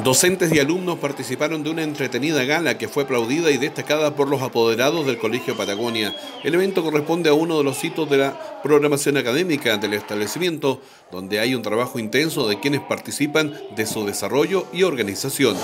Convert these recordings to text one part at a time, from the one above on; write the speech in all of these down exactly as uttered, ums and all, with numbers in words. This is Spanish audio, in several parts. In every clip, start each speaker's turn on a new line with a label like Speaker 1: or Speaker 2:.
Speaker 1: Docentes y alumnos participaron de una entretenida gala que fue aplaudida y destacada por los apoderados del Colegio Patagonia. El evento corresponde a uno de los hitos de la programación académica del establecimiento, donde hay un trabajo intenso de quienes participan de su desarrollo y organización.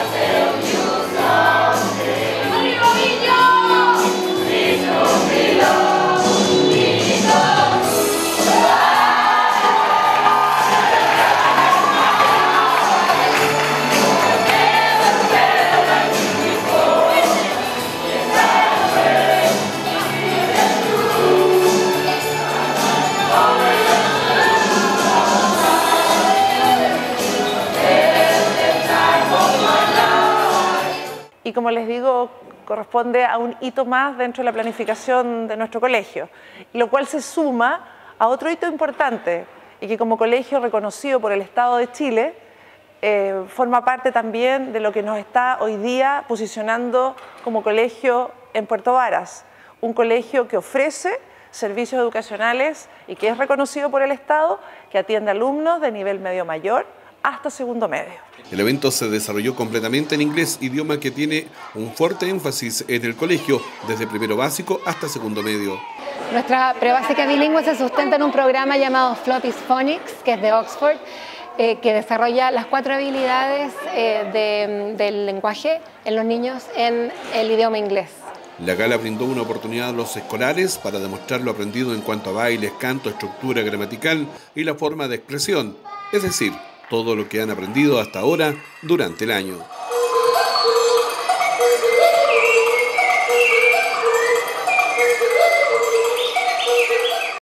Speaker 2: Y como les digo, corresponde a un hito más dentro de la planificación de nuestro colegio, lo cual se suma a otro hito importante y que como colegio reconocido por el Estado de Chile eh, forma parte también de lo que nos está hoy día posicionando como colegio en Puerto Varas, un colegio que ofrece servicios educacionales y que es reconocido por el Estado, que atiende alumnos de nivel medio mayor hasta segundo medio.
Speaker 1: El evento se desarrolló completamente en inglés, idioma que tiene un fuerte énfasis en el colegio, desde primero básico hasta segundo medio.
Speaker 3: Nuestra prebásica bilingüe se sustenta en un programa llamado Floppy's Phonics, que es de Oxford, eh, que desarrolla las cuatro habilidades eh, de, del lenguaje en los niños en el idioma inglés.
Speaker 1: La gala brindó una oportunidad a los escolares para demostrar lo aprendido en cuanto a bailes, canto, estructura gramatical y la forma de expresión, es decir, todo lo que han aprendido hasta ahora durante el año.